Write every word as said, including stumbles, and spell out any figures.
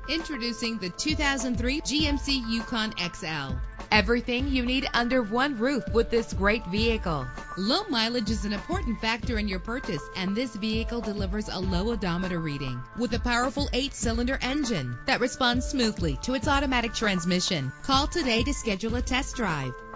Introducing the two thousand three G M C Yukon X L. Everything you need under one roof with this great vehicle. Low mileage is an important factor in your purchase, and this vehicle delivers a low odometer reading with a powerful eight-cylinder engine that responds smoothly to its automatic transmission. Call today to schedule a test drive.